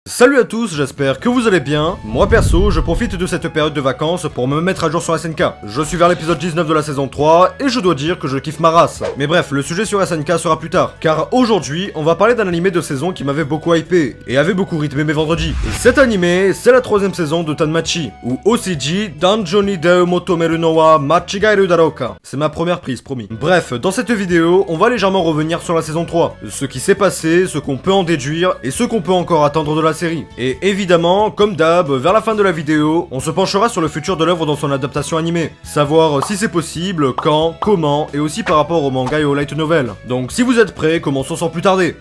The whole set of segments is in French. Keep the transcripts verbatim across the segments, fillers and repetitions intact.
Salut à tous, j'espère que vous allez bien. Moi perso, je profite de cette période de vacances pour me mettre à jour sur S N K. Je suis vers l'épisode dix-neuf de la saison trois et je dois dire que je kiffe ma race. Mais bref, le sujet sur S N K sera plus tard. Car aujourd'hui, on va parler d'un animé de saison qui m'avait beaucoup hypé et avait beaucoup rythmé mes vendredis. Et cet animé, c'est la troisième saison de Danmachi, ou O C G Danjoni Deu Motomeru no wa Machigaeru Darouka. C'est ma première prise, promis. Bref, dans cette vidéo, on va légèrement revenir sur la saison trois. Ce qui s'est passé, ce qu'on peut en déduire et ce qu'on peut encore attendre de la série. Et évidemment, comme d'hab, vers la fin de la vidéo, on se penchera sur le futur de l'œuvre dans son adaptation animée. Savoir si c'est possible, quand, comment, et aussi par rapport au manga et au light novel. Donc si vous êtes prêts, commençons sans plus tarder.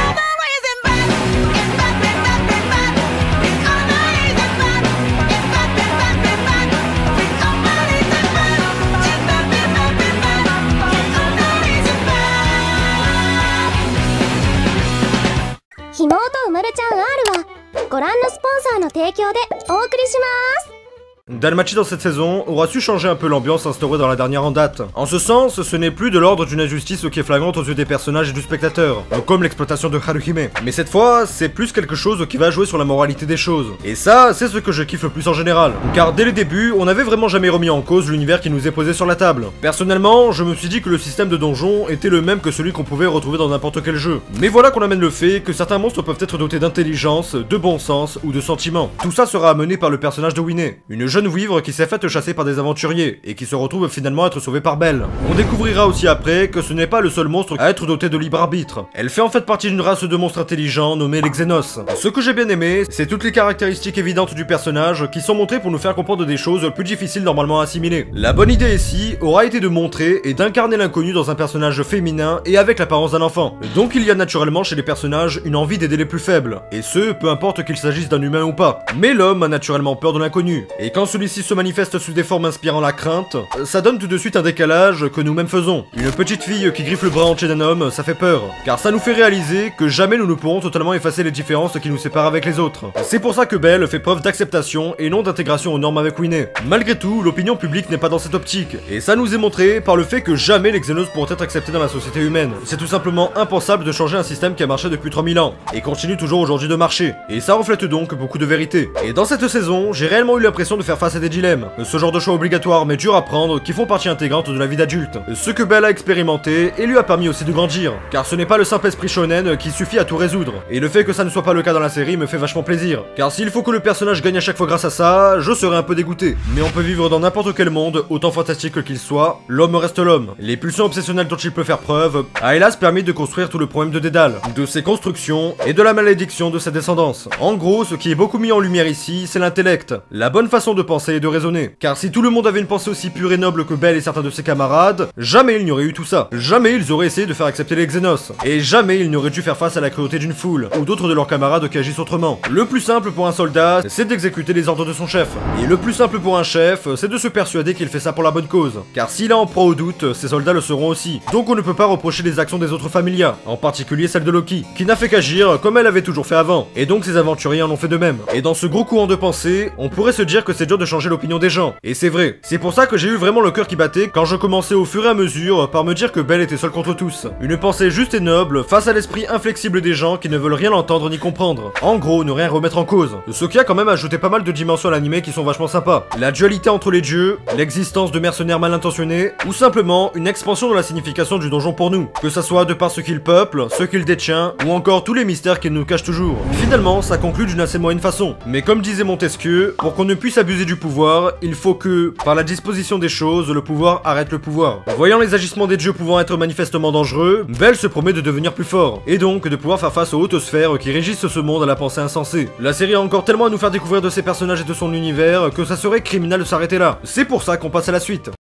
Danmachi dans cette saison aura su changer un peu l'ambiance instaurée dans la dernière en date. En ce sens, ce n'est plus de l'ordre d'une injustice qui est flagrante aux yeux des personnages et du spectateur, comme l'exploitation de Haruhime. Mais cette fois, c'est plus quelque chose qui va jouer sur la moralité des choses. Et ça, c'est ce que je kiffe le plus en général. Car dès le début, on n'avait vraiment jamais remis en cause l'univers qui nous est posé sur la table. Personnellement, je me suis dit que le système de donjon était le même que celui qu'on pouvait retrouver dans n'importe quel jeu. Mais voilà qu'on amène le fait que certains monstres peuvent être dotés d'intelligence, de bon sens ou de sentiments. Tout ça sera amené par le personnage de Winnie, une jeune vivre qui s'est faite chasser par des aventuriers et qui se retrouve finalement être sauvée par Belle. On découvrira aussi après que ce n'est pas le seul monstre à être doté de libre arbitre. Elle fait en fait partie d'une race de monstres intelligents nommée les Xenos. Ce que j'ai bien aimé, c'est toutes les caractéristiques évidentes du personnage qui sont montrées pour nous faire comprendre des choses plus difficiles normalement à assimiler. La bonne idée ici aura été de montrer et d'incarner l'inconnu dans un personnage féminin et avec l'apparence d'un enfant. Donc il y a naturellement chez les personnages une envie d'aider les plus faibles, et ce, peu importe qu'il s'agisse d'un humain ou pas. Mais l'homme a naturellement peur de l'inconnu, et quand celui-ci se manifeste sous des formes inspirant la crainte, ça donne tout de suite un décalage que nous-mêmes faisons. Une petite fille qui griffe le bras entier d'un homme, ça fait peur, car ça nous fait réaliser que jamais nous ne pourrons totalement effacer les différences qui nous séparent avec les autres. C'est pour ça que Belle fait preuve d'acceptation et non d'intégration aux normes avec Winnie. Malgré tout, l'opinion publique n'est pas dans cette optique, et ça nous est montré par le fait que jamais les Xenos pourront être acceptés dans la société humaine. C'est tout simplement impensable de changer un système qui a marché depuis trois mille ans, et continue toujours aujourd'hui de marcher, et ça reflète donc beaucoup de vérité. Et dans cette saison, j'ai réellement eu l'impression de faire face à des dilemmes, ce genre de choix obligatoires mais durs à prendre qui font partie intégrante de la vie d'adulte, ce que Belle a expérimenté et lui a permis aussi de grandir, car ce n'est pas le simple esprit shonen qui suffit à tout résoudre, et le fait que ça ne soit pas le cas dans la série me fait vachement plaisir, car s'il faut que le personnage gagne à chaque fois grâce à ça, je serais un peu dégoûté. Mais on peut vivre dans n'importe quel monde, autant fantastique qu'il soit, l'homme reste l'homme. Les pulsions obsessionnelles dont il peut faire preuve a hélas permis de construire tout le problème de Dédale, de ses constructions et de la malédiction de sa descendance. En gros, ce qui est beaucoup mis en lumière ici, c'est l'intellect, la bonne façon de penser et de raisonner. Car si tout le monde avait une pensée aussi pure et noble que Belle et certains de ses camarades, jamais il n'y aurait eu tout ça. Jamais ils auraient essayé de faire accepter les Xenos. Et jamais ils n'auraient dû faire face à la cruauté d'une foule, ou d'autres de leurs camarades qui agissent autrement. Le plus simple pour un soldat, c'est d'exécuter les ordres de son chef. Et le plus simple pour un chef, c'est de se persuader qu'il fait ça pour la bonne cause. Car s'il a en proie au doute, ses soldats le seront aussi. Donc on ne peut pas reprocher les actions des autres familias, en particulier celle de Loki, qui n'a fait qu'agir comme elle avait toujours fait avant. Et donc ses aventuriers en ont fait de même. Et dans ce gros courant de pensée, on pourrait se dire que c'est dur de changer l'opinion des gens. Et c'est vrai. C'est pour ça que j'ai eu vraiment le cœur qui battait quand je commençais au fur et à mesure par me dire que Belle était seule contre tous. Une pensée juste et noble face à l'esprit inflexible des gens qui ne veulent rien entendre ni comprendre. En gros, ne rien remettre en cause. Ce qui a quand même ajouté pas mal de dimensions à l'anime qui sont vachement sympas. La dualité entre les dieux, l'existence de mercenaires mal intentionnés, ou simplement une expansion de la signification du donjon pour nous. Que ça soit de par ce qu'il peuple, ce qu'il détient, ou encore tous les mystères qu'il nous cache toujours. Finalement, ça conclut d'une assez moyenne façon. Mais comme disait Montesquieu, pour qu'on ne puisse abuser du pouvoir, il faut que, par la disposition des choses, le pouvoir arrête le pouvoir. Voyant les agissements des dieux pouvant être manifestement dangereux, Belle se promet de devenir plus fort, et donc de pouvoir faire face aux hautes sphères qui régissent ce monde à la pensée insensée. La série a encore tellement à nous faire découvrir de ses personnages et de son univers que ça serait criminel de s'arrêter là. C'est pour ça qu'on passe à la suite.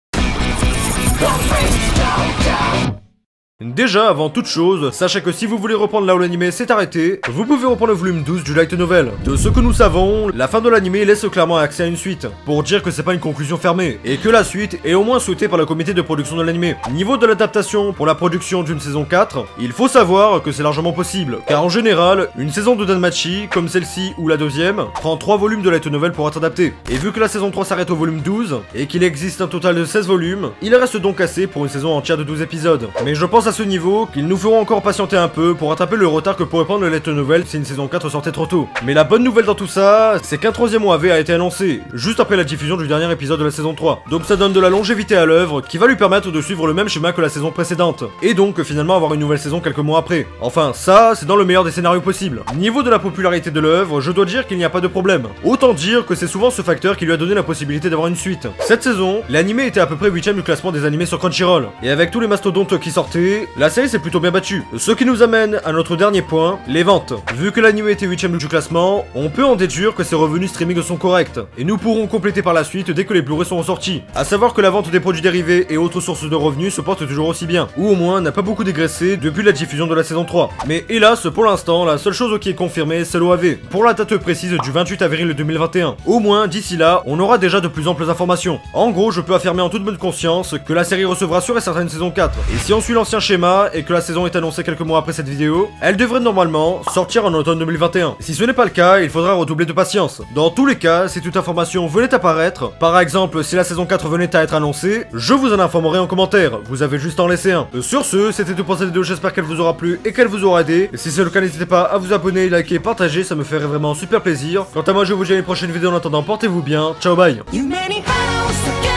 Déjà, avant toute chose, sachez que si vous voulez reprendre là où l'anime s'est arrêté, vous pouvez reprendre le volume douze du light novel. De ce que nous savons, la fin de l'anime laisse clairement accès à une suite, pour dire que c'est pas une conclusion fermée, et que la suite est au moins souhaitée par le comité de production de l'anime. Niveau de l'adaptation pour la production d'une saison quatre, il faut savoir que c'est largement possible, car en général, une saison de Danmachi, comme celle-ci ou la deuxième, prend trois volumes de light novel pour être adaptée. Et vu que la saison trois s'arrête au volume douze, et qu'il existe un total de seize volumes, il reste donc assez pour une saison entière de douze épisodes. Mais je pense à à ce niveau qu'ils nous feront encore patienter un peu pour rattraper le retard que pourrait prendre le Light Novel si une saison quatre sortait trop tôt. Mais la bonne nouvelle dans tout ça, c'est qu'un troisième O A V a été annoncé, juste après la diffusion du dernier épisode de la saison trois. Donc ça donne de la longévité à l'œuvre, qui va lui permettre de suivre le même schéma que la saison précédente, et donc finalement avoir une nouvelle saison quelques mois après. Enfin, ça, c'est dans le meilleur des scénarios possibles. Niveau de la popularité de l'œuvre, je dois dire qu'il n'y a pas de problème. Autant dire que c'est souvent ce facteur qui lui a donné la possibilité d'avoir une suite. Cette saison, l'animé était à peu près huitième du classement des animés sur Crunchyroll, et avec tous les mastodontes qui sortaient, la série s'est plutôt bien battue. Ce qui nous amène à notre dernier point, les ventes. Vu que l'animé était huitième du classement, on peut en déduire que ses revenus streaming sont corrects, et nous pourrons compléter par la suite dès que les Blu-ray seront sortis. A savoir que la vente des produits dérivés et autres sources de revenus se porte toujours aussi bien, ou au moins n'a pas beaucoup dégraissé depuis la diffusion de la saison trois. Mais hélas, pour l'instant, la seule chose qui est confirmée, c'est l'O A V, pour la date précise du vingt-huit avril deux mille vingt et un. Au moins, d'ici là, on aura déjà de plus amples informations. En gros, je peux affirmer en toute bonne conscience que la série recevra sûr et certain une saison quatre, et si on suit l'ancien schéma et que la saison est annoncée quelques mois après cette vidéo, elle devrait normalement sortir en automne deux mille vingt et un. Si ce n'est pas le cas, il faudra redoubler de patience. Dans tous les cas, si toute information venait à apparaître, par exemple si la saison quatre venait à être annoncée, je vous en informerai en commentaire, vous avez juste à en laisser un. Sur ce, c'était tout pour cette vidéo, j'espère qu'elle vous aura plu et qu'elle vous aura aidé. Et si c'est le cas, n'hésitez pas à vous abonner, liker, partager, ça me ferait vraiment super plaisir. Quant à moi, je vous dis à une prochaine vidéo, en attendant, portez-vous bien, ciao bye.